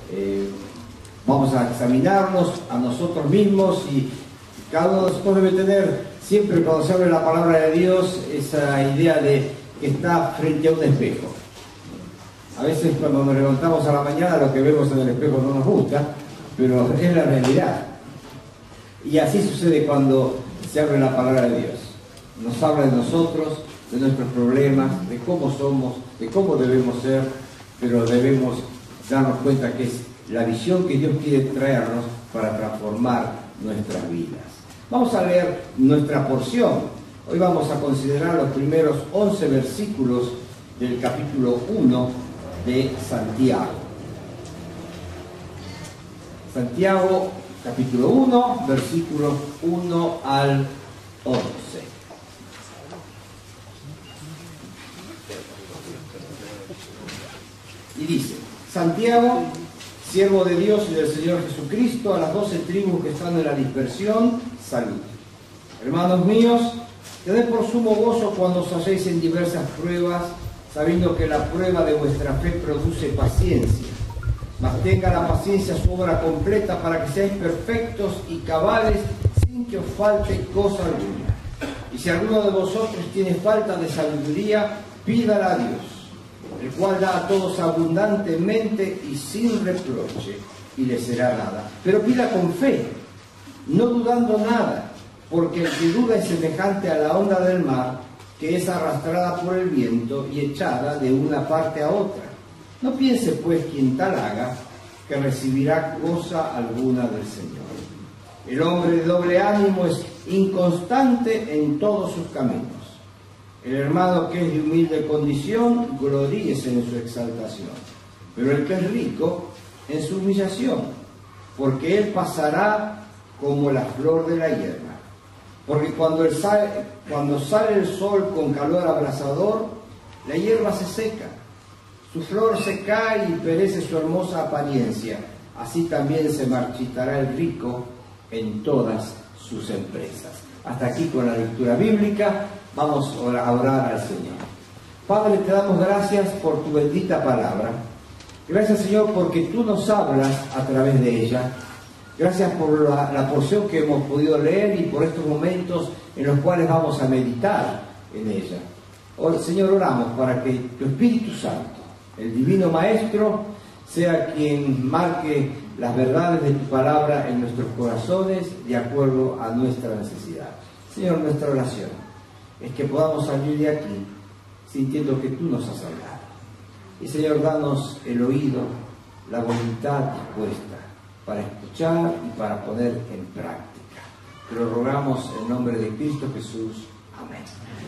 Vamos a examinarnos a nosotros mismos y cada uno de nosotros debe tener siempre, cuando se abre la palabra de Dios, esa idea de que está frente a un espejo. A veces cuando nos levantamos a la mañana lo que vemos en el espejo no nos gusta, pero es la realidad. Y así sucede cuando se abre la palabra de Dios. Nos habla de nosotros, de nuestros problemas, de cómo somos, de cómo debemos ser, pero debemos darnos cuenta que es la visión que Dios quiere traernos para transformar nuestras vidas. Vamos a leer nuestra porción. Hoy vamos a considerar los primeros 11 versículos del capítulo 1 de Santiago. Santiago, capítulo 1, versículos 1 al 11. Y dice: Santiago, siervo de Dios y del Señor Jesucristo, a las 12 tribus que están en la dispersión, salud. Hermanos míos, tened por sumo gozo cuando os halléis en diversas pruebas, sabiendo que la prueba de vuestra fe produce paciencia. Mas tenga la paciencia su obra completa para que seáis perfectos y cabales sin que os falte cosa alguna. Y si alguno de vosotros tiene falta de sabiduría, pídala a Dios, el cual da a todos abundantemente y sin reproche, y le será dada. Pero pida con fe, no dudando nada, porque el que duda es semejante a la onda del mar, que es arrastrada por el viento y echada de una parte a otra. No piense pues quien tal haga, que recibirá cosa alguna del Señor. El hombre de doble ánimo es inconstante en todos sus caminos. El hermano que es de humilde condición, gloríese en su exaltación. Pero el que es rico, en su humillación, porque él pasará como la flor de la hierba. Porque cuando sale el sol con calor abrasador, la hierba se seca, su flor se cae y perece su hermosa apariencia. Así también se marchitará el rico en todas sus empresas. Hasta aquí con la lectura bíblica. Vamos a orar al Señor. Padre, te damos gracias por tu bendita palabra. Gracias, Señor, porque tú nos hablas a través de ella. Gracias por la porción que hemos podido leer y por estos momentos en los cuales vamos a meditar en ella. Señor, oramos para que tu Espíritu Santo, el Divino Maestro, sea quien marque las verdades de tu palabra en nuestros corazones de acuerdo a nuestra necesidad. Señor, nuestra oración es que podamos salir de aquí sintiendo que tú nos has hablado. Y Señor, danos el oído, la voluntad dispuesta para escuchar y para poner en práctica. Te lo rogamos en nombre de Cristo Jesús. Amén.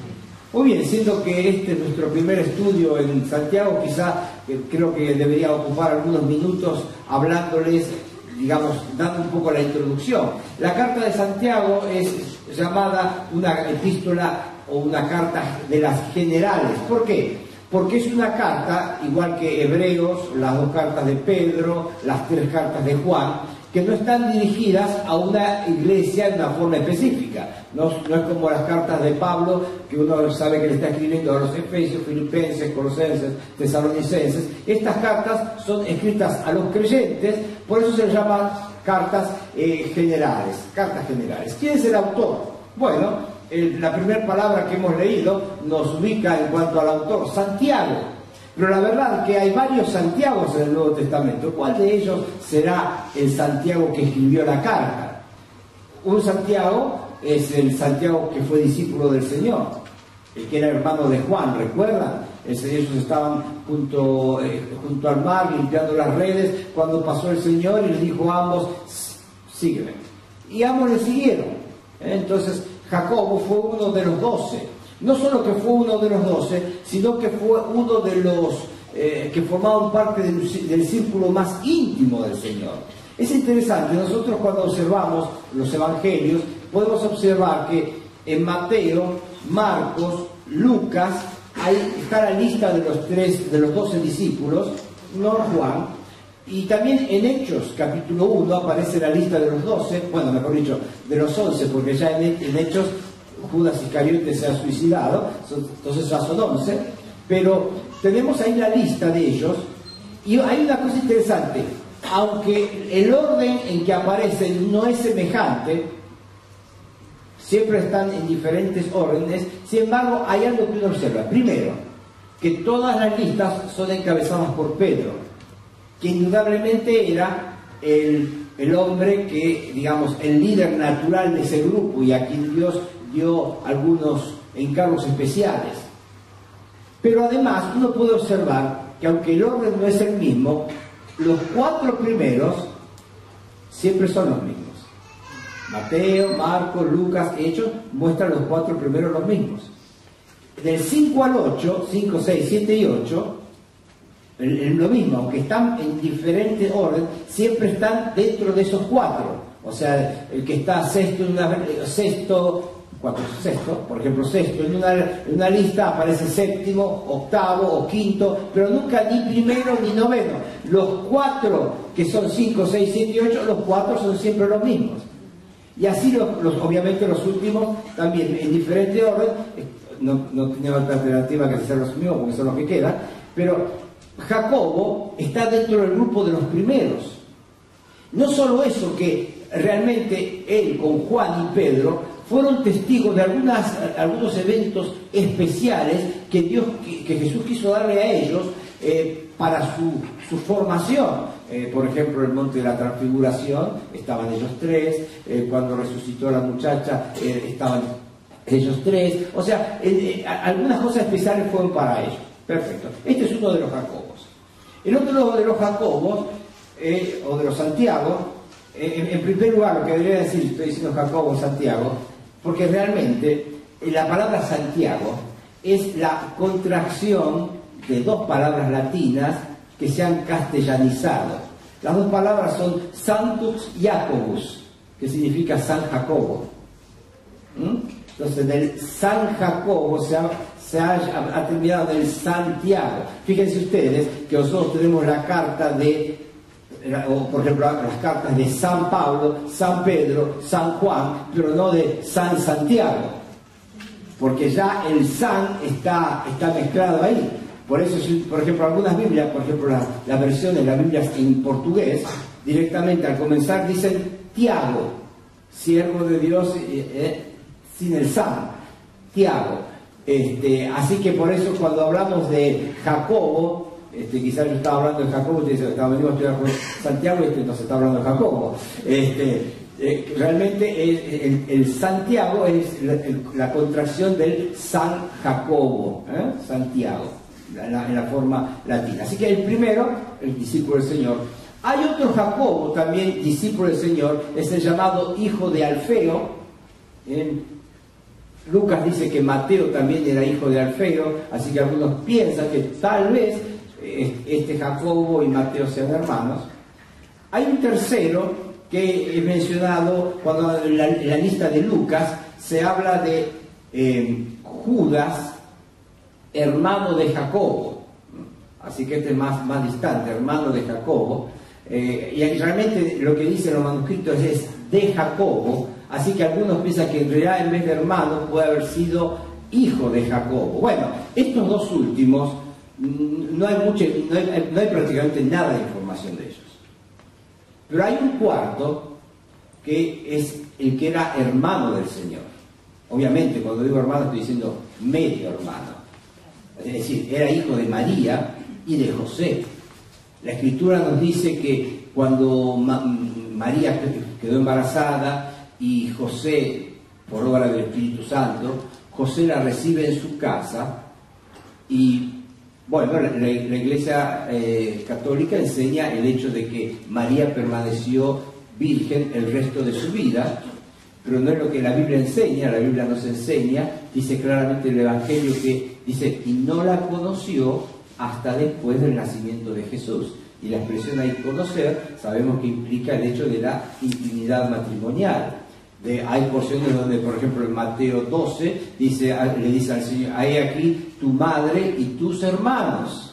Muy bien, siendo que este es nuestro primer estudio en Santiago, quizá creo que debería ocupar algunos minutos hablándoles, digamos, dando un poco la introducción. La carta de Santiago es llamada una epístola o una carta de las generales. ¿Por qué? Porque es una carta, igual que Hebreos, las 2 cartas de Pedro, las 3 cartas de Juan, que no están dirigidas a una iglesia de una forma específica. No es como las cartas de Pablo, que uno sabe que le está escribiendo a los Efesios, Filipenses, Colosenses, Tesalonicenses. Estas cartas son escritas a los creyentes, por eso se llaman cartas generales. Cartas generales. ¿Quién es el autor? Bueno, la primera palabra que hemos leído nos ubica en cuanto al autor, Santiago. Pero la verdad es que hay varios Santiagos en el Nuevo Testamento. ¿Cuál de ellos será el Santiago que escribió la carta? Un Santiago es el Santiago que fue discípulo del Señor, el que era hermano de Juan, ¿recuerdan? Ellos estaban junto al mar limpiando las redes cuando pasó el Señor y les dijo a ambos: sígueme. Y ambos le siguieron. Entonces Jacobo fue uno de los 12. No solo que fue uno de los 12, sino que fue uno de los que formaban parte del círculo más íntimo del Señor. Es interesante, nosotros cuando observamos los evangelios, podemos observar que en Mateo, Marcos, Lucas, ahí está la lista de los 12 discípulos, no Juan, y también en Hechos, capítulo 1, aparece la lista de los 12, bueno, mejor dicho, de los 11, porque ya en Hechos Judas Iscariote se ha suicidado, entonces ya son 11, pero tenemos ahí la lista de ellos, y hay una cosa interesante. aunque el orden en que aparecen no es semejante, siempre están en diferentes órdenes, sin embargo hay algo que uno observa. Primero, que todas las listas son encabezadas por Pedro, que indudablemente era el hombre que, digamos, el líder natural de ese grupo y a quien Dios dio algunos encargos especiales. Pero además uno puede observar que aunque el orden no es el mismo, los 4 primeros siempre son los mismos. Mateo, Marcos, Lucas, Hechos muestran los 4 primeros los mismos. Del 5 al 8, 5, 6, 7 y 8, lo mismo, aunque están en diferente orden, siempre están dentro de esos 4. O sea, el que está sexto por ejemplo, sexto en una lista aparece séptimo, octavo o quinto, pero nunca ni primero ni noveno. Los 4 que son 5, 6, 7 y 8, los 4 son siempre los mismos. Y así obviamente los últimos también en diferente orden, no tenía otra alternativa que ser los mismos porque son los que quedan, pero Jacobo está dentro del grupo de los primeros. No solo eso, que realmente él con Juan y Pedro fueron testigos de algunos eventos especiales que Jesús quiso darle a ellos para su formación. Por ejemplo, el monte de la transfiguración, estaban ellos 3, cuando resucitó la muchacha, estaban ellos 3, o sea, algunas cosas especiales fueron para ellos. Perfecto. Este es uno de los Jacobos. El otro de los Jacobos, o de los Santiago, en primer lugar, lo que debería decir, estoy diciendo Jacobo, Santiago, porque realmente la palabra Santiago es la contracción de 2 palabras latinas que se han castellanizado. Las 2 palabras son Sanctus Jacobus, que significa San Jacobo. Entonces, del San Jacobo se ha terminado en el Santiago. Fíjense ustedes que nosotros tenemos la carta o por ejemplo las cartas de San Pablo, San Pedro, San Juan, pero no de San Santiago, porque ya el San está mezclado ahí. Por eso, por ejemplo, algunas Biblias, por ejemplo la versión de las Biblias en portugués, directamente al comenzar dicen Tiago, siervo de Dios, sin el San, Tiago. Así que por eso cuando hablamos de Jacobo, quizás yo estaba hablando de Jacobo, usted dice, venimos a estudiar con Santiago y no se está hablando de Jacobo. Realmente el Santiago es la contracción del San Jacobo, Santiago, en la forma latina. Así que el primero, el discípulo del Señor. Hay otro Jacobo, también discípulo del Señor, es el llamado hijo de Alfeo. Lucas dice que Mateo también era hijo de Alfeo, así que algunos piensan que tal vez este Jacobo y Mateo sean hermanos. Hay un tercero que he mencionado cuando en la lista de Lucas se habla de Judas, hermano de Jacobo. Así que este es más distante, hermano de Jacobo. Y realmente lo que dicen los manuscritos es de Jacobo, así que algunos piensan que en realidad en vez de hermano puede haber sido hijo de Jacobo. Bueno, estos 2 últimos no hay prácticamente nada de información de ellos. Pero hay un cuarto que es el que era hermano del Señor. Obviamente, cuando digo hermano estoy diciendo medio hermano. Es decir, era hijo de María y de José. La Escritura nos dice que cuando María quedó embarazada y José, por obra del Espíritu Santo, José la recibe en su casa y, bueno, la Iglesia católica enseña el hecho de que María permaneció virgen el resto de su vida, pero no es lo que la Biblia enseña. La Biblia nos enseña, dice claramente el Evangelio que dice, y no la conoció hasta después del nacimiento de Jesús. Y la expresión ahí conocer, sabemos que implica el hecho de la intimidad matrimonial. Hay porciones donde, por ejemplo, en Mateo 12, le dice al Señor, hay aquí tu madre y tus hermanos.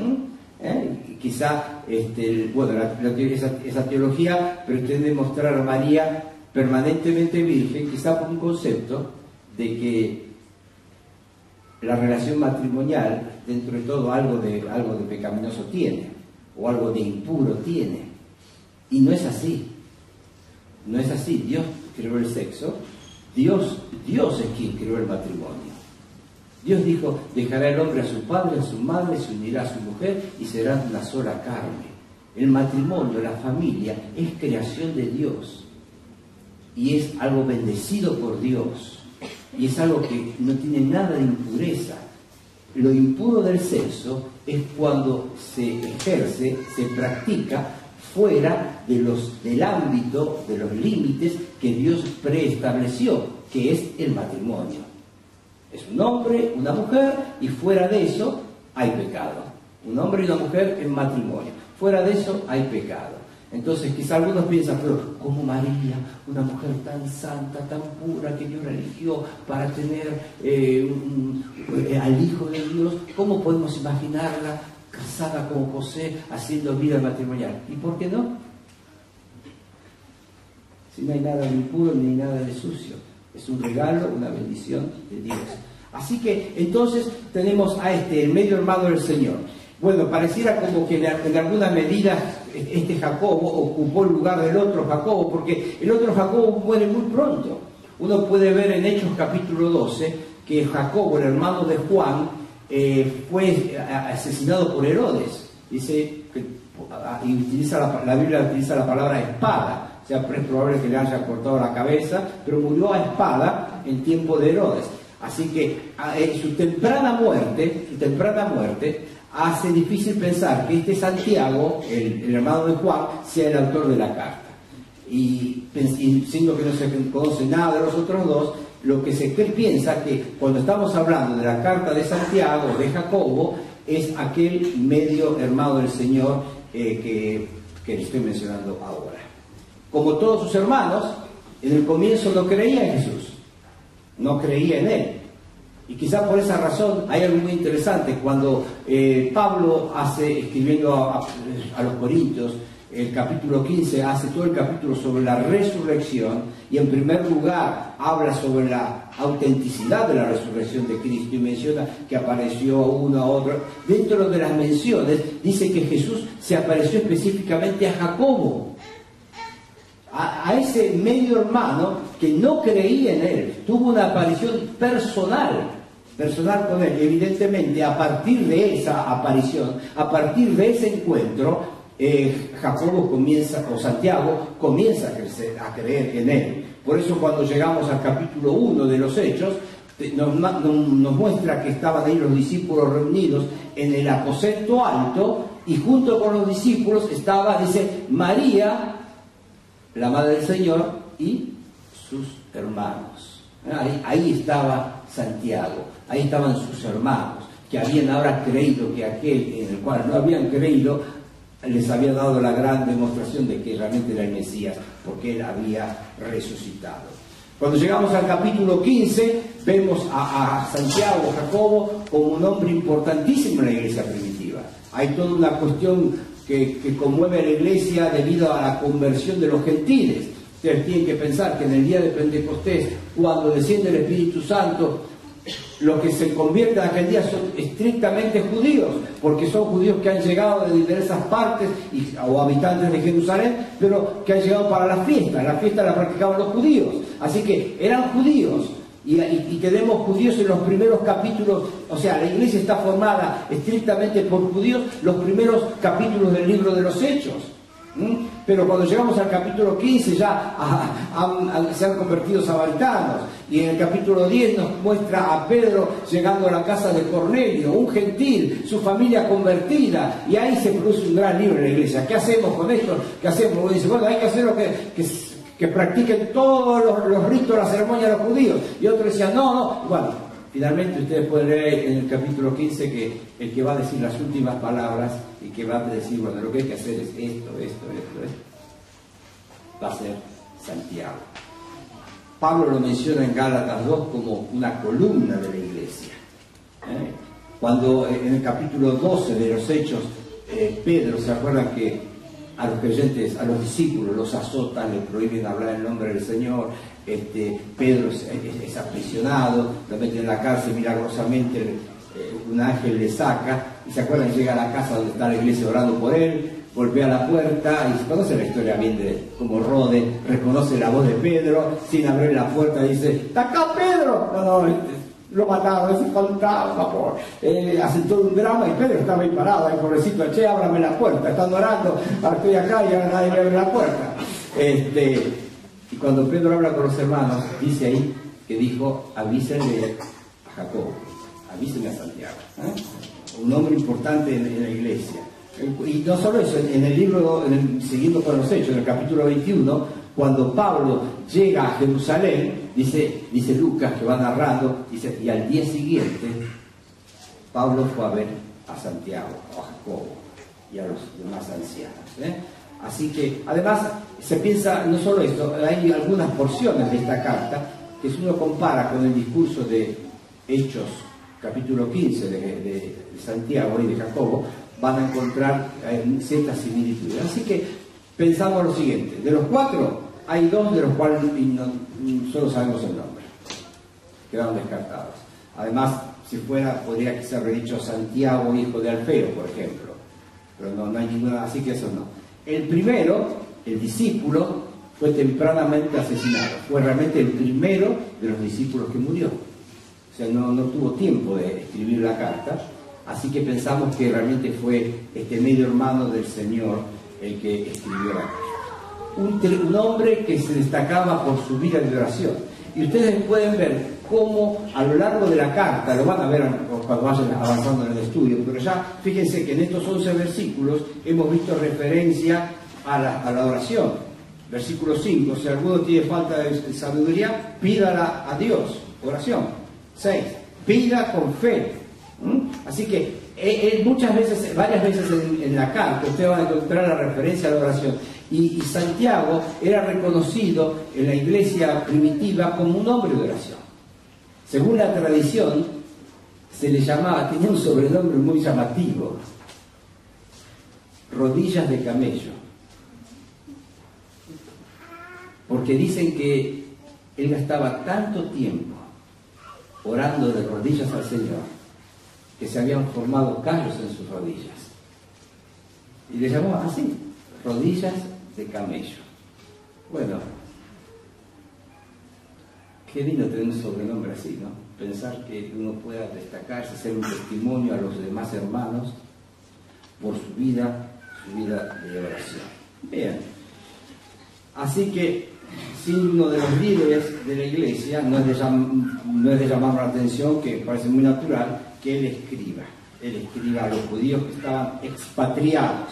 Quizá, esa teología pretende mostrar a María permanentemente virgen, quizá por un concepto de que la relación matrimonial, dentro de todo, algo de pecaminoso tiene, o algo de impuro tiene. Y no es así. No es así. Dios creó el sexo. Dios es quien creó el matrimonio. Dios dijo, dejará el hombre a su padre, a su madre, se unirá a su mujer y serán una sola carne. El matrimonio, la familia, es creación de Dios. Y es algo bendecido por Dios. Y es algo que no tiene nada de impureza. Lo impuro del sexo es cuando se ejerce, se practica fuera del ámbito, de los límites que Dios preestableció, que es el matrimonio. Es un hombre, una mujer, y fuera de eso hay pecado. Un hombre y una mujer en matrimonio. Fuera de eso hay pecado. Entonces quizá algunos piensan, pero ¿cómo María, una mujer tan santa, tan pura, que Dios la eligió para tener al Hijo de Dios, cómo podemos imaginarla casada con José, haciendo vida matrimonial? ¿Y por qué no? Si no hay nada de impuro ni nada de sucio. Es un regalo, una bendición de Dios. Así que entonces tenemos a el medio hermano del Señor. Bueno, pareciera como que en alguna medida este Jacobo ocupó el lugar del otro Jacobo, porque el otro Jacobo muere muy pronto. Uno puede ver en Hechos capítulo 12 que Jacobo, el hermano de Juan, fue asesinado por Herodes. Dice que la Biblia utiliza la palabra espada. O sea, es probable que le haya cortado la cabeza, pero murió a espada en tiempo de Herodes. Así que su temprana muerte hace difícil pensar que este Santiago, el hermano de Juan, sea el autor de la carta. Y siendo que no se conoce nada de los otros dos, lo que se piensa que cuando estamos hablando de la carta de Santiago, de Jacobo, es aquel medio hermano del Señor que le estoy mencionando ahora. Como todos sus hermanos, en el comienzo no creía en Jesús, no creía en Él. Y quizá por esa razón hay algo muy interesante. Cuando Pablo escribiendo a los Corintios, el capítulo 15, hace todo el capítulo sobre la resurrección, y en primer lugar habla sobre la autenticidad de la resurrección de Cristo, y menciona que apareció uno a otro. Dentro de las menciones dice que Jesús se apareció específicamente a Jacobo, a ese medio hermano que no creía en él. Tuvo una aparición personal con él. Evidentemente, a partir de esa aparición, a partir de ese encuentro, Santiago comienza a creer en él. Por eso cuando llegamos al capítulo 1 de los Hechos, nos muestra que estaban ahí los discípulos reunidos en el aposento alto, y junto con los discípulos estaba, dice, María, la madre del Señor, y sus hermanos. Ahí estaba Santiago, ahí estaban sus hermanos, que habían ahora creído que aquel en el cual no habían creído les había dado la gran demostración de que realmente era el Mesías, porque él había resucitado. Cuando llegamos al capítulo 15, vemos a Santiago, Jacobo, como un hombre importantísimo en la iglesia primitiva. Hay toda una cuestión que conmueve a la iglesia debido a la conversión de los gentiles. Ustedes tienen que pensar que en el día de Pentecostés, cuando desciende el Espíritu Santo, los que se convierten en aquel día son estrictamente judíos, porque son judíos que han llegado de diversas partes o habitantes de Jerusalén, pero que han llegado para la fiesta la practicaban los judíos. Así que eran judíos. Y tenemos judíos en los primeros capítulos. O sea, la iglesia está formada estrictamente por judíos, los primeros capítulos del libro de los Hechos. Pero cuando llegamos al capítulo 15 ya se han convertido samaritanos, y en el capítulo 10 nos muestra a Pedro llegando a la casa de Cornelio, un gentil, su familia convertida, y ahí se produce un gran libro en la iglesia. ¿Qué hacemos con esto? ¿Qué hacemos? Uno dice, bueno, hay que hacer lo que practiquen todos los ritos, las ceremonias de los judíos. Y otros decían, no. Bueno, finalmente ustedes pueden leer en el capítulo 15 que el que va a decir las últimas palabras y que va a decir, bueno, lo que hay que hacer es esto, va a ser Santiago. Pablo lo menciona en Gálatas 2 como una columna de la iglesia. Cuando en el capítulo 12 de los Hechos, Pedro, ¿se acuerdan que a los creyentes, a los discípulos los azotan, les prohíben hablar en nombre del Señor? Pedro es aprisionado, lo meten en la cárcel, milagrosamente un ángel le saca, y se acuerdan, llega a la casa donde está la iglesia orando por él, golpea la puerta, y se conoce la historia bien de cómo Rode reconoce la voz de Pedro, sin abrir la puerta dice, ¡está acá Pedro! No, lo mataron, es un fantasma, hacen todo un drama, y Pedro estaba ahí parado, ahí pobrecito, che, ábrame la puerta, están orando, ahora estoy acá y ahora nadie me abre la puerta. Y cuando Pedro habla con los hermanos, dice ahí que dijo, avísenle a Jacobo, avísenle a Santiago, un hombre importante en la iglesia. Y no solo eso, en el libro, siguiendo con los Hechos, en el capítulo 21, cuando Pablo llega a Jerusalén, dice Lucas, que va narrando, dice, y al día siguiente Pablo fue a ver a Santiago, a Jacobo y a los demás ancianos. Así que, además, se piensa, no solo esto, hay algunas porciones de esta carta que si uno compara con el discurso de Hechos, capítulo 15 de Santiago y de Jacobo, van a encontrar ciertas similitudes. Así que pensamos lo siguiente, de los 4 hay 2 de los cuales solo sabemos el nombre, quedaron descartados. Además, si fuera, podría que se haber dicho Santiago, hijo de Alfeo, por ejemplo, pero no hay ninguna, así que eso no. El primero, el discípulo, fue tempranamente asesinado, fue realmente el primero de los discípulos que murió, o sea, no tuvo tiempo de escribir la carta. Así que pensamos que realmente fue este medio hermano del Señor el que escribió la carta. Un hombre que se destacaba por su vida de oración. Y ustedes pueden ver cómo a lo largo de la carta, lo van a ver cuando vayan avanzando en el estudio, pero ya fíjense que en estos 11 versículos hemos visto referencia a la oración. Versículo 5, si alguno tiene falta de sabiduría, pídala a Dios, oración. 6, pida con fe. Así que muchas veces, varias veces en la carta ustedes van a encontrar la referencia a la oración, y Santiago era reconocido en la iglesia primitiva como un hombre de oración. Según la tradición se le llamaba, tenía un sobrenombre muy llamativo, rodillas de camello, porque dicen que él gastaba tanto tiempo orando de rodillas al Señor que se habían formado callos en sus rodillas. Y le llamaban así, rodillas de camello. Bueno, qué lindo tener un sobrenombre así, ¿no? Pensar que uno pueda destacarse, ser un testimonio a los demás hermanos por su vida de oración. Bien, así que si uno de los líderes de la iglesia no es de llamar la atención, que parece muy natural, que él escriba a los judíos que estaban expatriados.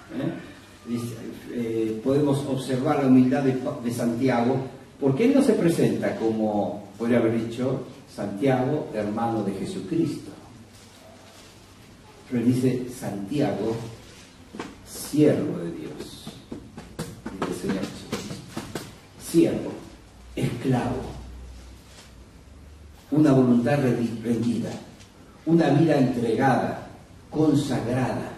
Podemos observar la humildad de Santiago, porque él no se presenta como, podría haber dicho, Santiago, hermano de Jesucristo. Pero él dice Santiago, siervo de Dios y del Señor Jesucristo. Siervo, esclavo, una voluntad rendida, una vida entregada, consagrada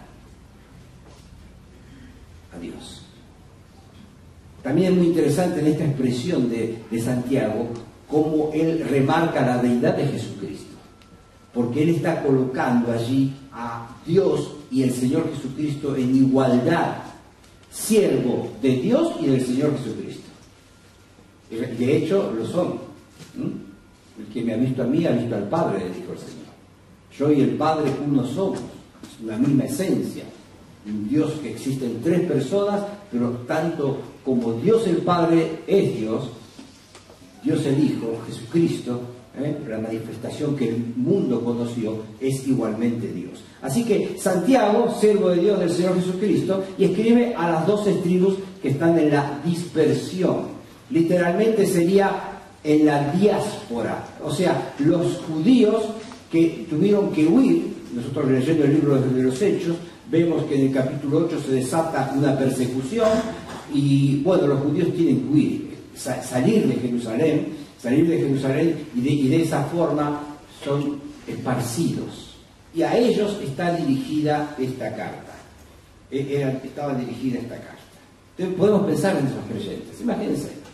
a Dios. También es muy interesante en esta expresión de Santiago cómo él remarca la deidad de Jesucristo, porque él está colocando allí a Dios y el Señor Jesucristo en igualdad, siervo de Dios y del Señor Jesucristo. De hecho, lo son. El que me ha visto a mí ha visto al Padre, le dijo el Señor. Yo y el Padre uno somos, es una misma esencia. Un Dios que existe en 3 personas, pero tanto como Dios el Padre es Dios, Dios el Hijo, Jesucristo, la manifestación que el mundo conoció, es igualmente Dios. Así que Santiago, siervo de Dios del Señor Jesucristo, y escribe a las 12 tribus que están en la dispersión. Literalmente sería en la diáspora, o sea, los judíos que tuvieron que huir. Nosotros leyendo el libro de los Hechos, vemos que en el capítulo 8 se desata una persecución y, bueno, los judíos tienen que huir, salir de Jerusalén y de esa forma son esparcidos. Y a ellos está dirigida esta carta. Estaba dirigida esta carta. Entonces podemos pensar en esos creyentes. Imagínense.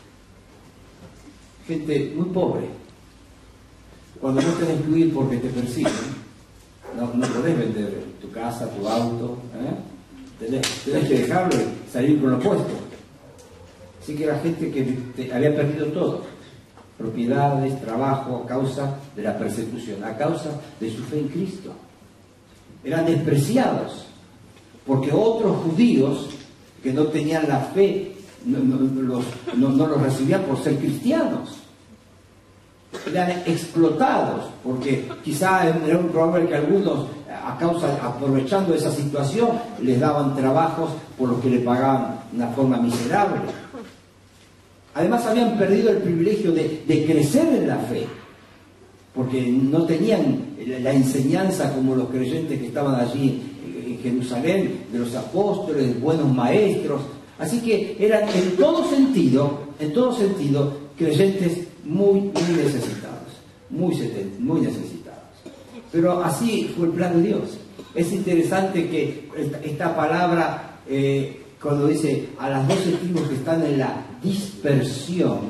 Gente muy pobre. Cuando no tenés que huir porque te persiguen, no podés vender tu casa, tu auto, tenés que dejarlo y salir con lo opuesto. Así que era gente que había perdido todo, propiedades, trabajo, a causa de la persecución, a causa de su fe en Cristo. Eran despreciados, porque otros judíos que no tenían la fe no los recibían por ser cristianos. Eran explotados, porque quizá era muy probable que algunos, aprovechando esa situación, les daban trabajos por los que le pagaban de una forma miserable. Además habían perdido el privilegio de crecer en la fe, porque no tenían la enseñanza como los creyentes que estaban allí en Jerusalén, de los apóstoles, buenos maestros. Así que eran en todo sentido, creyentes muy necesitados, muy necesitados. Pero así fue el plan de Dios. Es interesante que esta palabra, cuando dice a las 12 tribus que están en la dispersión,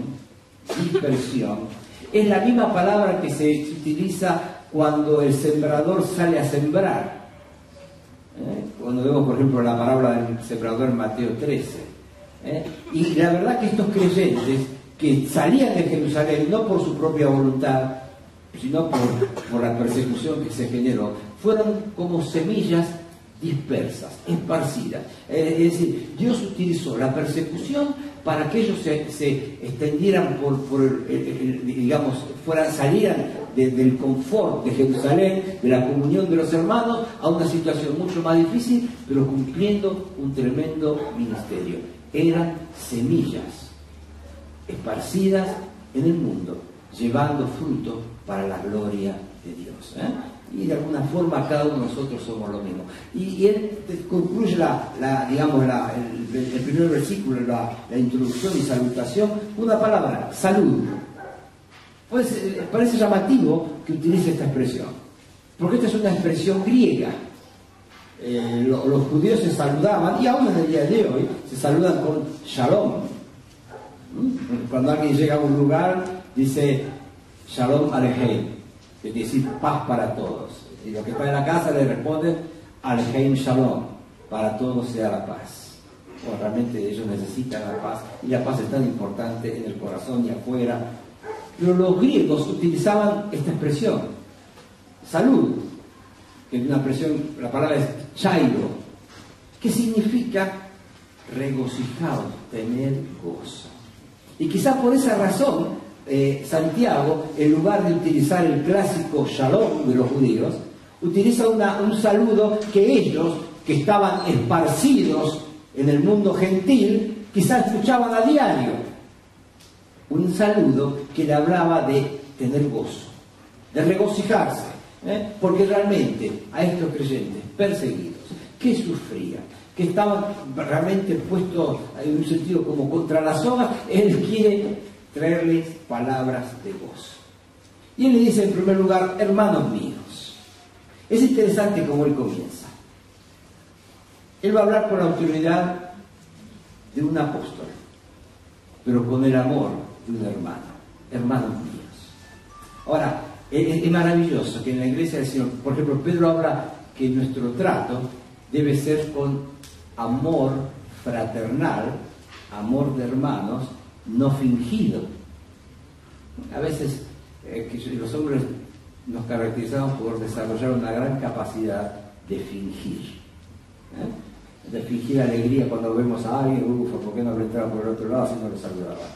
es la misma palabra que se utiliza cuando el sembrador sale a sembrar. Cuando vemos, por ejemplo, la parábola del sembrador en Mateo 13. Y la verdad que estos creyentes que salían de Jerusalén no por su propia voluntad, sino por la persecución que se generó, fueron como semillas dispersas, esparcidas. Es decir, Dios utilizó la persecución para que ellos se extendieran salieran del confort de Jerusalén, de la comunión de los hermanos, a una situación mucho más difícil, pero cumpliendo un tremendo ministerio. Eran semillas esparcidas en el mundo, llevando fruto para la gloria de Dios. Y de alguna forma cada uno de nosotros somos lo mismo. Y él concluye el primer versículo, la introducción y salutación, una palabra, salud. Pues parece llamativo que utilice esta expresión, porque esta es una expresión griega. Los judíos se saludaban, y aún en el día de hoy se saludan con shalom. Cuando alguien llega a un lugar, dice shalom alejem, es decir, paz para todos. Y los que están en la casa le responden alejem shalom, para todos sea la paz. Bueno, realmente ellos necesitan la paz, y la paz es tan importante en el corazón y afuera. Pero los griegos utilizaban esta expresión, salud, que es una expresión, la palabra es chairo, que significa regocijados, tener gozo. Y quizás por esa razón, Santiago, en lugar de utilizar el clásico shalom de los judíos, utiliza un saludo que ellos, que estaban esparcidos en el mundo gentil, quizás escuchaban a diario. Un saludo que le hablaba de tener gozo, de regocijarse, porque realmente a estos creyentes perseguidos, que sufrían, que estaban realmente puestos en un sentido como contra las sogas, él quiere traerles palabras de gozo. Y él le dice en primer lugar, hermanos míos. Es interesante cómo él comienza. Él va a hablar con la autoridad de un apóstol, pero con el amor de un hermano, hermanos míos. Ahora, es maravilloso que en la iglesia del Señor, por ejemplo, Pedro habla que nuestro trato debe ser con amor fraternal, amor de hermanos, no fingido. A veces los hombres nos caracterizamos por desarrollar una gran capacidad de fingir. De fingir alegría cuando vemos a alguien, ¿por qué no le entraba por el otro lado si no lo saludaba?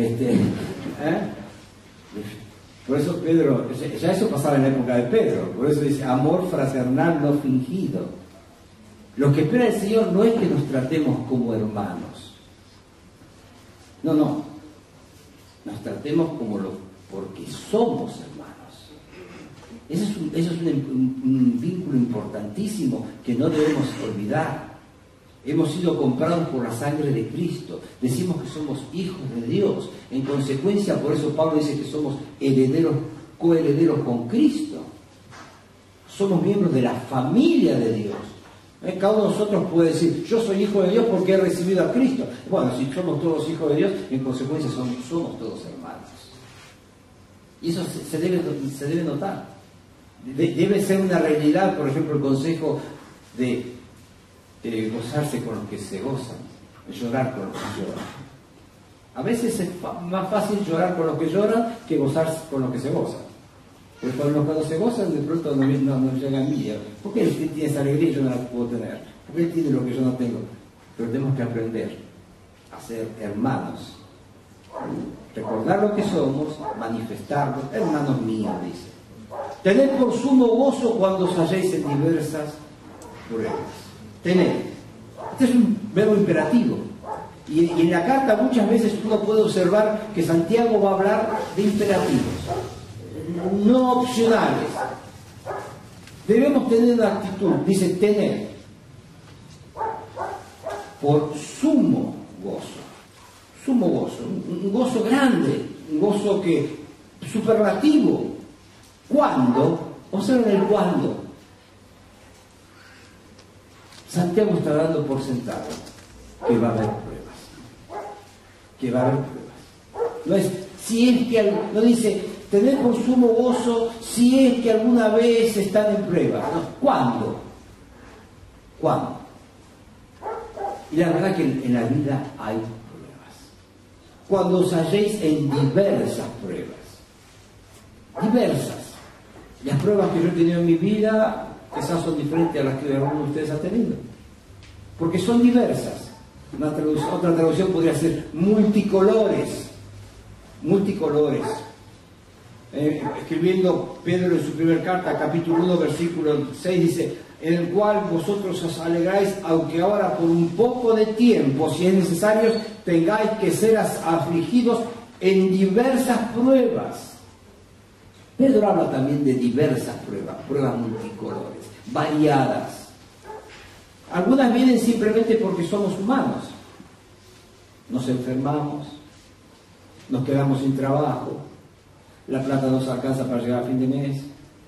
Por eso Pedro, ya eso pasaba en la época de Pedro, por eso dice amor fraternal no fingido. Lo que espera el Señor no es que nos tratemos como hermanos, no, nos tratemos porque somos hermanos. Eso es un vínculo importantísimo que no debemos olvidar. Hemos sido comprados por la sangre de Cristo. Decimos que somos hijos de Dios. En consecuencia, por eso Pablo dice que somos herederos, coherederos con Cristo. Somos miembros de la familia de Dios. Cada uno de nosotros puede decir, yo soy hijo de Dios porque he recibido a Cristo. Bueno, si somos todos hijos de Dios, en consecuencia somos todos hermanos. Y eso se debe notar. Debe ser una realidad, por ejemplo, el consejo de gozarse con los que se gozan, llorar con los que lloran. A veces es más fácil llorar con los que lloran que gozarse con los que se gozan. Porque cuando se gozan, de pronto no llega envidia. ¿Por qué él tiene esa alegría y yo no la puedo tener? ¿Por qué él tiene lo que yo no tengo? Pero tenemos que aprender a ser hermanos. Recordar lo que somos, manifestarlo. Hermanos míos, dice. Tened por sumo gozo cuando os halléis en diversas pruebas. Tened. Este es un verbo imperativo. Y en la carta muchas veces uno puede observar que Santiago va a hablar de imperativos, no opcionales. Debemos tener una actitud, dice tener, por sumo gozo, un gozo grande, un gozo superlativo. ¿Cuándo? Observen el cuándo. Santiago está dando por sentado que va a haber pruebas. No es si es que, no dice tener por sumo gozo si es que alguna vez están en pruebas. No. ¿Cuándo? Y la verdad que en la vida hay pruebas. Cuando os halléis en diversas pruebas. Diversas. Las pruebas que yo he tenido en mi vida quizás son diferentes a las que alguno de ustedes ha tenido. Porque son diversas. Otra traducción podría ser multicolores. Escribiendo Pedro en su primera carta, capítulo 1, versículo 6, dice: en el cual vosotros os alegráis, aunque ahora por un poco de tiempo, si es necesario, tengáis que ser afligidos en diversas pruebas. Pedro habla también de diversas pruebas multicolores, variadas. Algunas vienen simplemente porque somos humanos. Nos enfermamos, nos quedamos sin trabajo, la plata no se alcanza para llegar a fin de mes,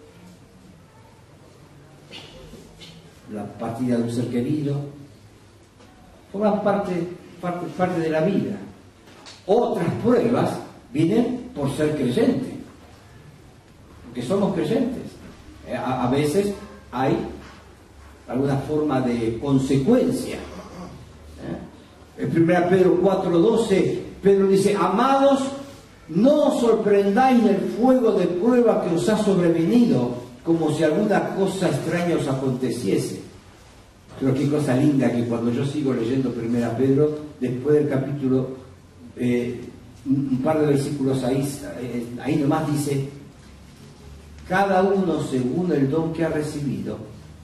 la partida de un ser querido, forman parte de la vida. Otras pruebas vienen por ser creyente, porque somos creyentes. A veces hay alguna forma de consecuencia. En 1 Pedro 4:12, Pedro dice: amados, no os sorprendáis del fuego de prueba que os ha sobrevenido, como si alguna cosa extraña os aconteciese. Pero qué cosa linda que cuando yo sigo leyendo 1 Pedro, después del capítulo, un par de versículos ahí nomás dice: cada uno según el don que ha recibido,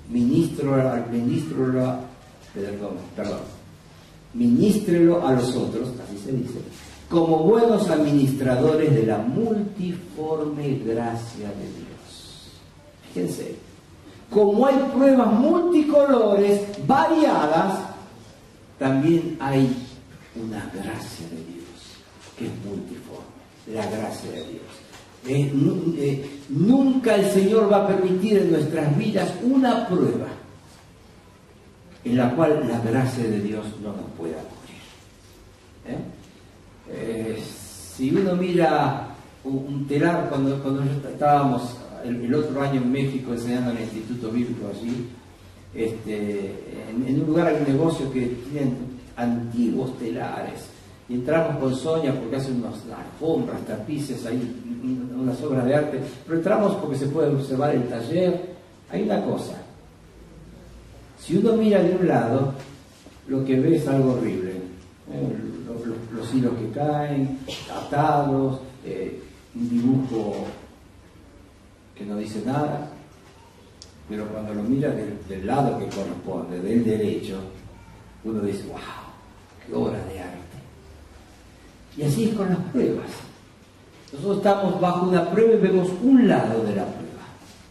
ministrelo a los otros, así se dice, como buenos administradores de la multiforme gracia de Dios. Fíjense, como hay pruebas multicolores, variadas, también hay una gracia de Dios, que es multiforme, la gracia de Dios. Nunca el Señor va a permitir en nuestras vidas una prueba en la cual la gracia de Dios no nos pueda cubrir. Si uno mira un telar, cuando estábamos el otro año en México enseñando en el Instituto Bíblico allí, en un lugar hay un negocio que tienen antiguos telares, y entramos con Sonia porque hacen unas alfombras, tapices, ahí unas obras de arte, pero entramos porque se puede observar el taller. Hay una cosa: si uno mira de un lado, lo que ve es algo horrible. Los hilos que caen, atados, un dibujo que no dice nada. Pero cuando lo mira del lado que corresponde, del derecho, uno dice: ¡wow! ¡Qué obra de arte! Y así es con las pruebas. Nosotros estamos bajo una prueba y vemos un lado de la prueba.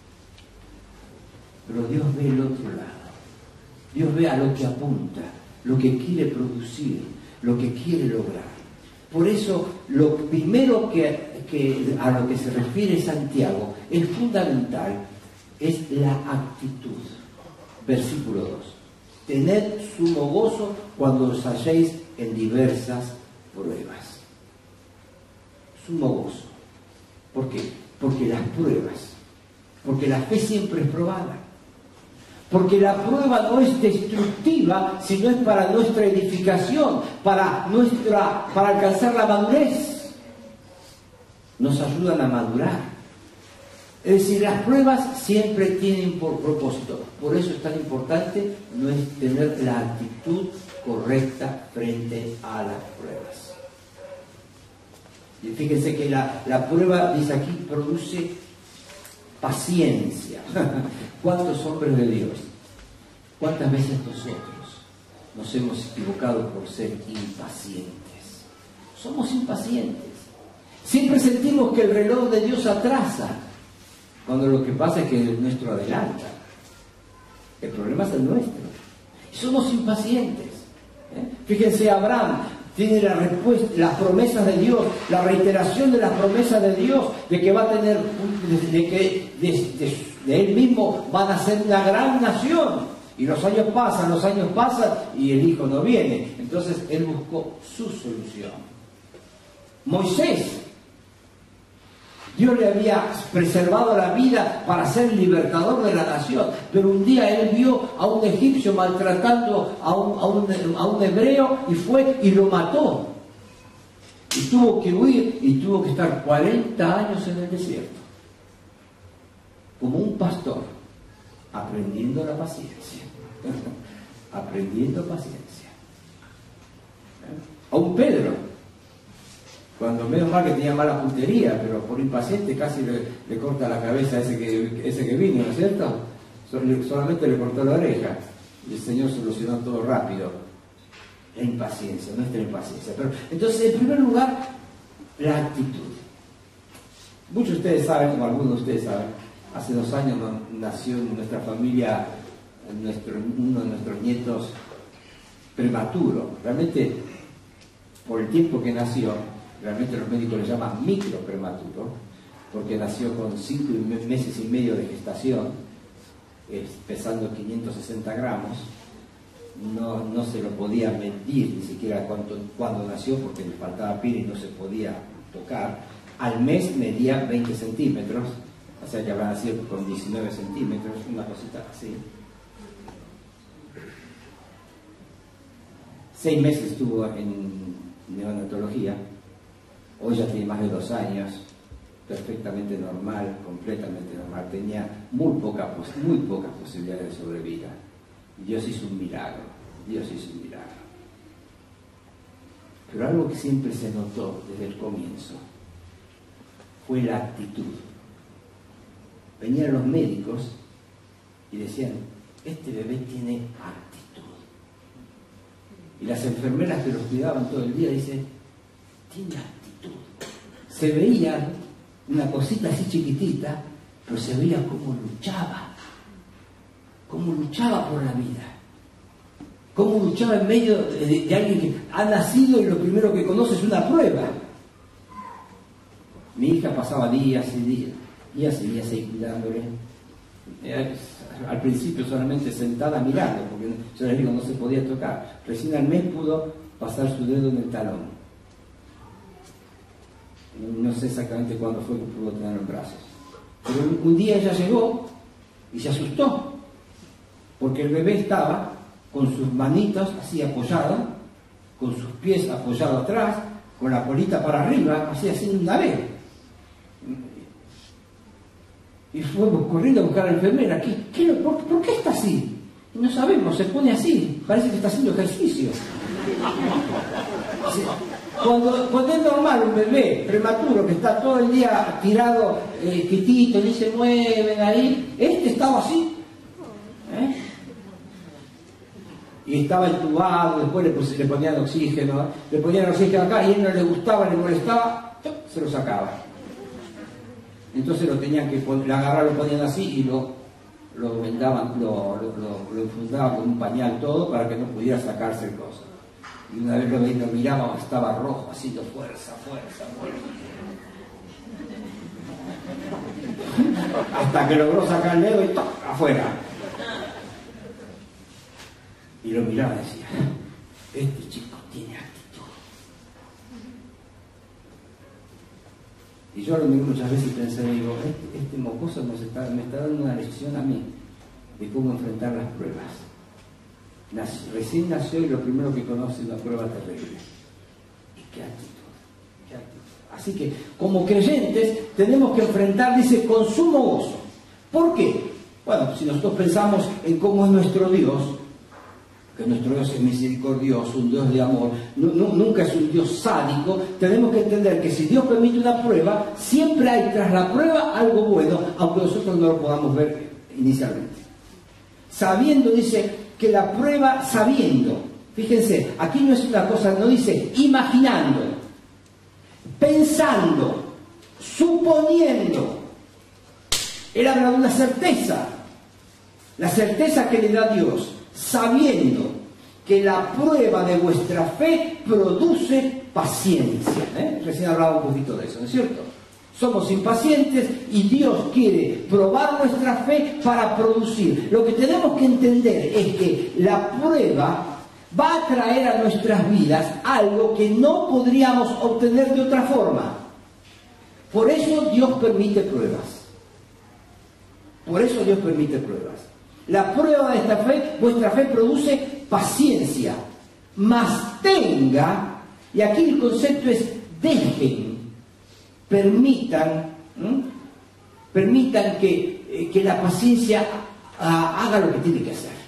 Pero Dios ve el otro lado. Dios ve a lo que apunta, lo que quiere producir, lo que quiere lograr. Por eso, lo primero a lo que se refiere Santiago es fundamental, es la actitud. Versículo 2. Tened sumo gozo cuando os halléis en diversas pruebas. Sumo gozo. ¿Por qué? Porque las pruebas, porque la fe siempre es probada. Porque la prueba no es destructiva, sino es para nuestra edificación, para alcanzar la madurez. Nos ayudan a madurar. Es decir, las pruebas siempre tienen por propósito. Por eso es tan importante no es tener la actitud correcta frente a las pruebas. Y fíjense que la prueba, dice aquí, produce paciencia. ¿Cuántos hombres de Dios? ¿Cuántas veces nosotros nos hemos equivocado por ser impacientes? Somos impacientes. Siempre sentimos que el reloj de Dios atrasa, cuando lo que pasa es que el nuestro adelanta. El problema es el nuestro. Somos impacientes. Fíjense, Abraham tiene la respuesta, las promesas de Dios, la reiteración de las promesas de Dios, de que va a tener, de que de él mismo van a ser una gran nación. Y los años pasan y el hijo no viene. Entonces él buscó su solución. Moisés, Dios le había preservado la vida para ser libertador de la nación, pero un día él vio a un egipcio maltratando a un hebreo y fue y lo mató. Y tuvo que huir y tuvo que estar 40 años en el desierto, como un pastor, aprendiendo la paciencia. Aprendiendo paciencia. A un Pedro, cuando menos mal que tenía mala puntería, pero por impaciente casi le corta la cabeza a ese que vino, ¿no es cierto? Solamente le cortó la oreja y el Señor solucionó todo rápido. La impaciencia, nuestra impaciencia. Pero, entonces, en primer lugar, la actitud. Muchos de ustedes saben, o algunos de ustedes saben, hace 2 años nació en nuestra familia uno de nuestros nietos prematuro. Realmente, por el tiempo que nació, realmente los médicos le llaman microprematuro, porque nació con 5 meses y medio de gestación, pesando 560 gramos. No se lo podía medir ni siquiera cuándo nació, porque le faltaba piel y no se podía tocar. Al mes medía 20 centímetros, o sea que habrá nacido con 19 centímetros, una cosita así. 6 meses estuvo en neonatología. Hoy ya tiene más de 2 años, perfectamente normal, completamente normal. Tenía muy pocas posibilidades de sobrevida. Dios hizo un milagro, Dios hizo un milagro. Pero algo que siempre se notó desde el comienzo fue la actitud. Venían los médicos y decían, este bebé tiene actitud. Y las enfermeras que los cuidaban todo el día dicen, tiene actitud. Se veía una cosita así chiquitita, pero se veía cómo luchaba por la vida, cómo luchaba en medio de alguien que ha nacido y lo primero que conoce es una prueba. Mi hija pasaba días y días ahí cuidándole. Al principio solamente sentada mirando, porque yo les digo no se podía tocar. Recién al mes pudo pasar su dedo en el talón. No sé exactamente cuándo fue que pudo tener en brazos. Pero un día ella llegó y se asustó, porque el bebé estaba con sus manitas así apoyadas, con sus pies apoyados atrás, con la colita para arriba, así haciendo una vez. Y fuimos corriendo a buscar a la enfermera. ¿Por qué está así? Y no sabemos, se pone así, parece que está haciendo ejercicio. Cuando es normal un bebé prematuro que está todo el día tirado, quietito, ni se mueven ahí, estaba así. Y estaba entubado, después le ponían oxígeno acá y a él no le gustaba, le molestaba, se lo sacaba. Entonces lo tenían que agarrar, lo ponían así y lo vendaban, lo infundaban con un pañal todo para que no pudiera sacarse el coso. Y una vez lo miraba, estaba rojo, haciendo fuerza. Hasta que logró sacar el dedo y ¡toc! Afuera. Y lo miraba y decía, este chico tiene actitud. Y yo lo miré muchas veces y pensé, digo, este mocoso me está dando una lección a mí. de cómo enfrentar las pruebas. Recién nació y lo primero que conoce es una prueba terrible. ¿Y qué actitud? ¿Qué actitud? Así que, como creyentes, tenemos que enfrentar, dice, con sumo gozo. ¿Por qué? Bueno, si nosotros pensamos en cómo es nuestro Dios, que nuestro Dios es misericordioso, un Dios de amor, nunca es un Dios sádico, tenemos que entender que si Dios permite una prueba, siempre hay tras la prueba algo bueno, aunque nosotros no lo podamos ver inicialmente. Sabiendo, dice, que la prueba sabiendo, fíjense, aquí no es una cosa, no dice imaginando, pensando, suponiendo, él habla de una certeza, la certeza que le da Dios, sabiendo que la prueba de vuestra fe produce paciencia. Recién hablaba un poquito de eso, ¿no es cierto? Somos impacientes y Dios quiere probar nuestra fe para producir. Lo que tenemos que entender es que la prueba va a traer a nuestras vidas algo que no podríamos obtener de otra forma. Por eso Dios permite pruebas. Por eso Dios permite pruebas. La prueba de esta fe, vuestra fe produce paciencia. Mas tenga, y aquí el concepto es dejen, permitan que la paciencia haga lo que tiene que hacer.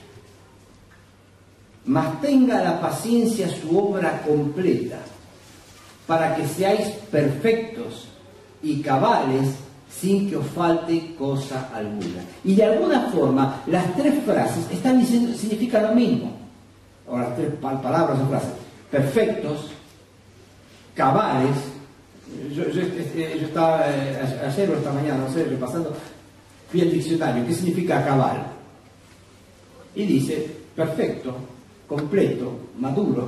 Mas tenga la paciencia su obra completa, para que seáis perfectos y cabales, sin que os falte cosa alguna. Y de alguna forma, las tres frases están diciendo, significan lo mismo. O las tres palabras o frases. Perfectos, cabales. Yo estaba ayer o esta mañana, no sé, repasando, fui al diccionario. ¿Qué significa cabal? Y dice, perfecto, completo, maduro.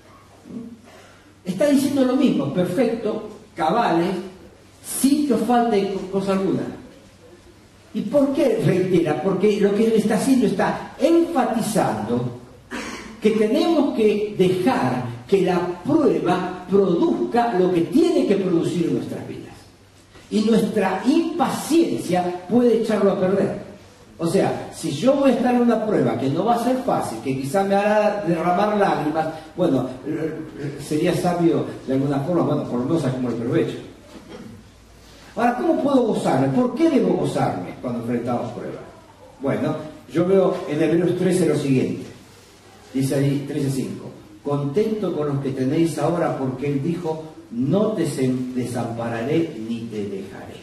Está diciendo lo mismo, perfecto, cabales, sin que os falte cosa alguna. ¿Y por qué reitera? Porque lo que él está haciendo está enfatizando que tenemos que dejar que la prueba produzca lo que tiene que producir en nuestras vidas. Y nuestra impaciencia puede echarlo a perder. O sea, si yo voy a estar en una prueba que no va a ser fácil, que quizá me hará derramar lágrimas, bueno, sería sabio de alguna forma, bueno, por lo menos saquemos el provecho. Ahora, ¿cómo puedo gozarme? ¿Por qué debo gozarme cuando enfrentamos pruebas? Bueno, yo veo en Hebreos 13 lo siguiente. Dice ahí 13:5. Contento con los que tenéis ahora, porque Él dijo, no te desampararé ni te dejaré.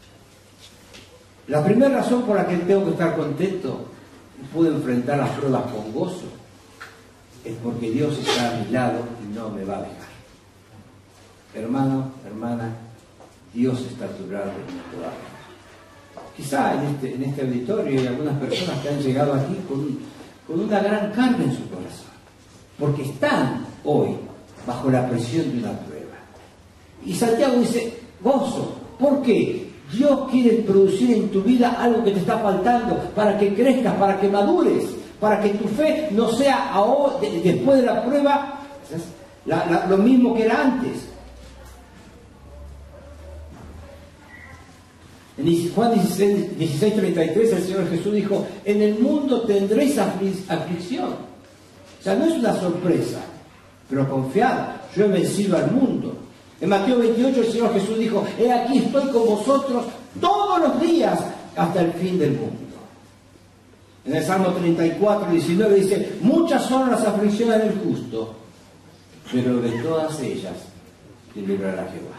La primera razón por la que tengo que estar contento y puedo enfrentar las pruebas con gozo es porque Dios está a mi lado y no me va a dejar. Hermano, hermana, Dios está a tu lado y no te va a dejar. Quizá en este auditorio hay algunas personas que han llegado aquí con una gran carga en su corazón, porque están hoy bajo la presión de una prueba. Y Santiago dice, gozo. ¿Por qué? Dios quiere producir en tu vida algo que te está faltando para que crezcas, para que madures, para que tu fe no sea ahora, después de la prueba lo mismo que era antes. En Juan 16:33 el Señor Jesús dijo, en el mundo tendréis aflicción. O sea, no es una sorpresa, pero confiad, yo he vencido al mundo. En Mateo 28 el Señor Jesús dijo, he aquí estoy con vosotros todos los días hasta el fin del mundo. En el Salmo 34:19 dice, muchas son las aflicciones del justo, pero de todas ellas te librará Jehová.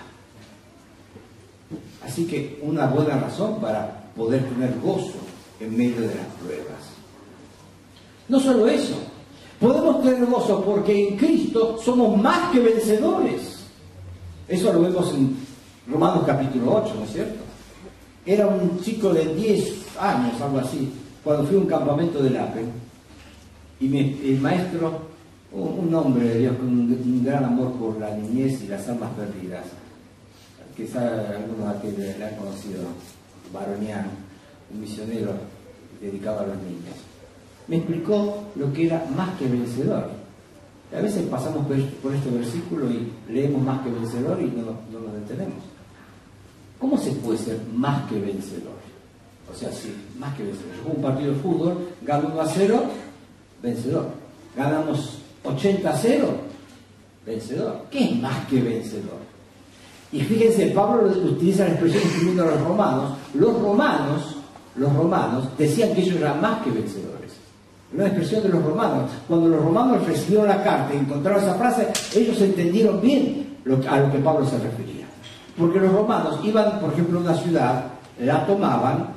Así que una buena razón para poder tener gozo en medio de las pruebas. No solo eso, podemos tener gozo porque en Cristo somos más que vencedores. Eso lo vemos en Romanos capítulo 8, ¿no es cierto? Era un chico de 10 años, algo así, cuando fui a un campamento del APE, y el maestro, un hombre de Dios con un gran amor por la niñez y las almas perdidas, quizá algunos aquí le han conocido, Baroniano, un misionero dedicado a los niños. Me explicó lo que era más que vencedor. A veces pasamos por este versículo y leemos más que vencedor y no nos detenemos. ¿Cómo se puede ser más que vencedor? O sea, sí, más que vencedor. Yo juego un partido de fútbol, gano 1-0, vencedor. Ganamos 80-0, vencedor. ¿Qué es más que vencedor? Y fíjense, Pablo utiliza la expresión escribiendo a los romanos. Los romanos decían que ellos eran más que vencedores. Una expresión de los romanos. Cuando los romanos recibieron la carta y encontraron esa frase, ellos entendieron bien a lo que Pablo se refería. Porque los romanos iban, por ejemplo, a una ciudad, la tomaban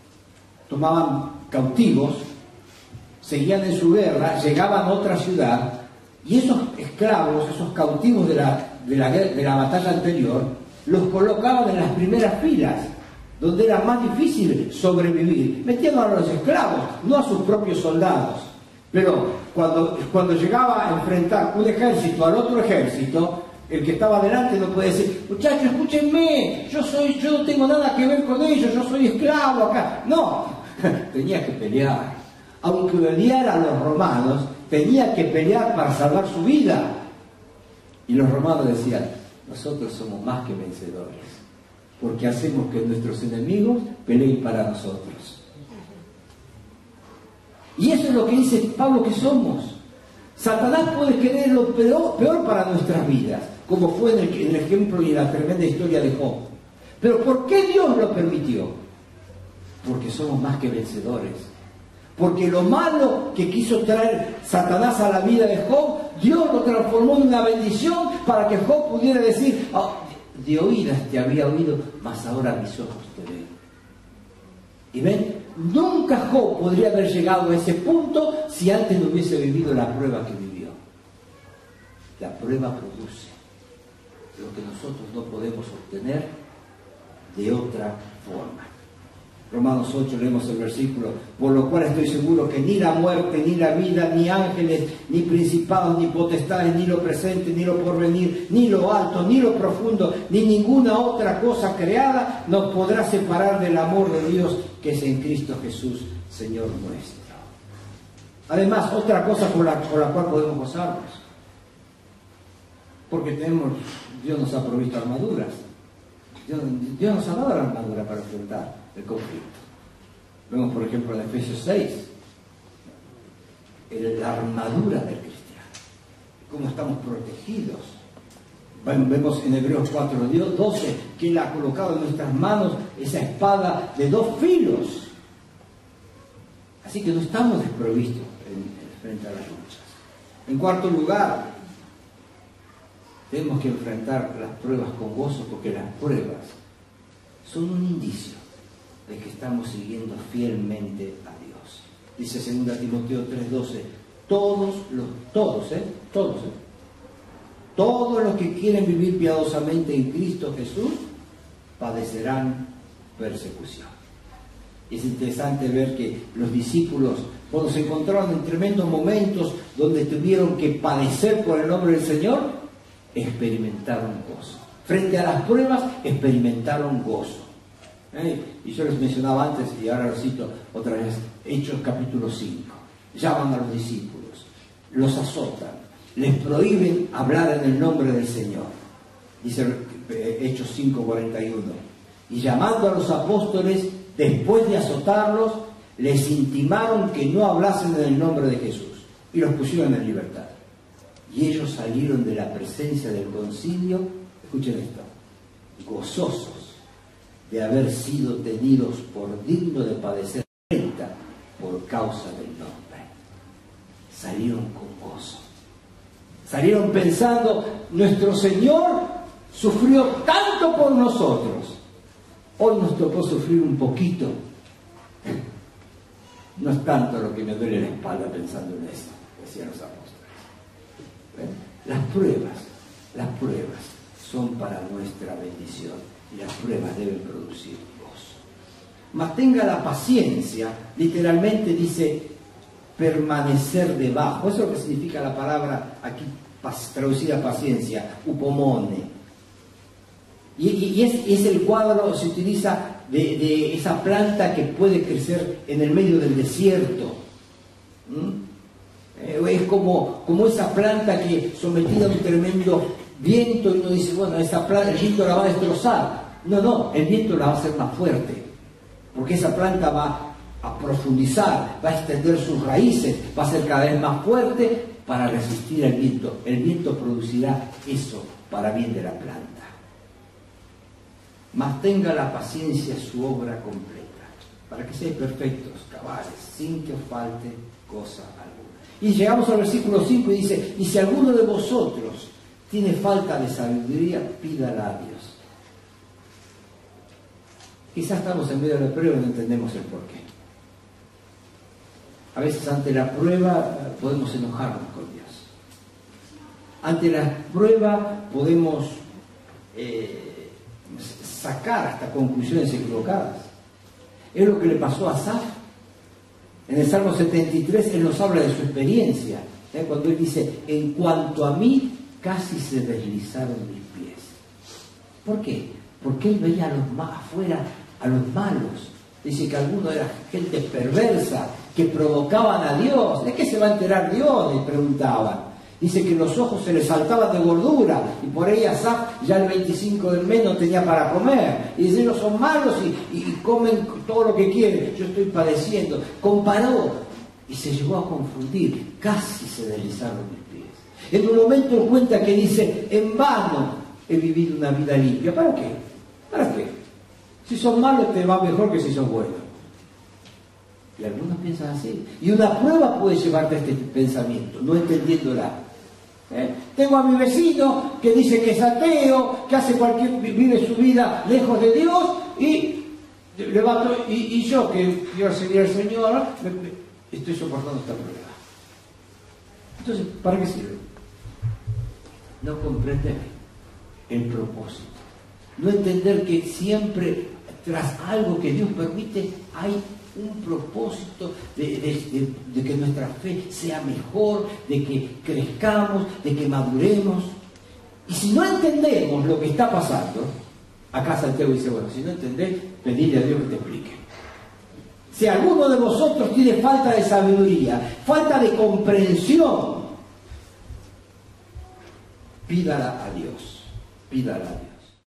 cautivos, seguían en su guerra, llegaban a otra ciudad, y esos esclavos, esos cautivos de la batalla anterior, los colocaban en las primeras filas, donde era más difícil sobrevivir. Metían a los esclavos, no a sus propios soldados. Pero cuando llegaba a enfrentar un ejército al otro ejército, el que estaba delante no puede decir, muchachos, escúchenme, yo no tengo nada que ver con ellos, yo soy esclavo acá. No, tenía que pelear. Aunque odiara a los romanos, tenía que pelear para salvar su vida. Y los romanos decían, nosotros somos más que vencedores, porque hacemos que nuestros enemigos peleen para nosotros. Y eso es lo que dice Pablo que somos. Satanás puede querer lo peor para nuestras vidas, como fue en el ejemplo y en la tremenda historia de Job. Pero ¿por qué Dios lo permitió? Porque somos más que vencedores. Porque lo malo que quiso traer Satanás a la vida de Job, Dios lo transformó en una bendición para que Job pudiera decir, oh, de oídas te había oído, mas ahora mis ojos te ven. Y ven, nunca Job podría haber llegado a ese punto si antes no hubiese vivido la prueba que vivió. La prueba produce lo que nosotros no podemos obtener de otra forma. Romanos 8 leemos el versículo, por lo cual estoy seguro que ni la muerte, ni la vida, ni ángeles, ni principados, ni potestades, ni lo presente, ni lo porvenir, ni lo alto, ni lo profundo, ni ninguna otra cosa creada nos podrá separar del amor de Dios que es en Cristo Jesús, Señor nuestro. Además, otra cosa por la cual podemos gozarnos, porque Dios nos ha provisto armaduras. Dios nos ha dado la armadura para enfrentar el conflicto. Vemos, por ejemplo, en Efesios 6, la armadura del cristiano, cómo estamos protegidos. Vemos en Hebreos 4:12 que Él ha colocado en nuestras manos esa espada de 2 filos. Así que no estamos desprovistos frente a las luchas. En cuarto lugar, tenemos que enfrentar las pruebas con gozo, porque las pruebas son un indicio de que estamos siguiendo fielmente a Dios. Dice 2 Timoteo 3:12, todos los que quieren vivir piadosamente en Cristo Jesús padecerán persecución. Es interesante ver que los discípulos, cuando se encontraron en tremendos momentos donde tuvieron que padecer por el nombre del Señor, experimentaron gozo. Frente a las pruebas, experimentaron gozo. Y yo les mencionaba antes, y ahora lo cito otra vez, Hechos capítulo 5. Llaman a los discípulos, los azotan, les prohíben hablar en el nombre del Señor. Dice Hechos 5:41. Y llamando a los apóstoles, después de azotarlos, les intimaron que no hablasen en el nombre de Jesús, y los pusieron en libertad. Y ellos salieron de la presencia del concilio, escuchen esto, gozosos de haber sido tenidos por digno de padecer afrenta por causa del nombre. Salieron con gozo. Salieron pensando, nuestro Señor sufrió tanto por nosotros. Hoy nos tocó sufrir un poquito. No es tanto lo que me duele la espalda pensando en esto, decían los apóstoles. Las pruebas son para nuestra bendición y las pruebas deben producir gozo. Mas tenga la paciencia, literalmente dice permanecer debajo. Eso es lo que significa la palabra aquí traducida paciencia, upomone. Y es el cuadro, se utiliza de esa planta que puede crecer en el medio del desierto. Es como esa planta que sometida a un tremendo viento, y uno dice, bueno, esa planta, el viento la va a destrozar. No, el viento la va a hacer más fuerte. porque esa planta va a profundizar, va a extender sus raíces, va a ser cada vez más fuerte para resistir el viento. El viento producirá eso para bien de la planta. Mas tenga la paciencia su obra completa, para que seáis perfectos, cabales, sin que os falte cosa alguna. Y llegamos al versículo 5 y dice, y si alguno de vosotros tiene falta de sabiduría, pídala a Dios. Quizás estamos en medio de la prueba y no entendemos el porqué. A veces ante la prueba podemos enojarnos con Dios. Ante la prueba podemos sacar hasta conclusiones equivocadas. Es lo que le pasó a Asaf. En el Salmo 73 él nos habla de su experiencia, cuando él dice, en cuanto a mí, casi se deslizaron mis pies. ¿Por qué? Porque él veía a los afuera, a los malos. Dice que algunos eran gente perversa, que provocaban a Dios. ¿De qué se va a enterar Dios?, le preguntaban. Dice que los ojos se le saltaban de gordura, y por ahí Asaf ya el 25 del mes no tenía para comer. Y dice, ellos son malos y comen todo lo que quieren, yo estoy padeciendo. Comparó y se llegó a confundir, casi se deslizaron mis pies. En un momento él cuenta que dice, en vano he vivido una vida limpia. ¿Para qué? ¿Para qué? Si son malos te va mejor que si son buenos. Y algunos piensan así. Y una prueba puede llevarte a este pensamiento, no entendiéndola. Tengo a mi vecino que dice que es ateo, que vive su vida lejos de Dios, y levanto, y yo que quiero seguir al Señor, estoy soportando esta prueba. Entonces, ¿para qué sirve? No comprender el propósito. No entender que siempre tras algo que Dios permite hay un propósito de que nuestra fe sea mejor, de que crezcamos, de que maduremos. Y si no entendemos lo que está pasando, acá Santiago dice, bueno, si no entendés, pedile a Dios que te explique. Si alguno de vosotros tiene falta de sabiduría, falta de comprensión, pídala a Dios, pídala a Dios.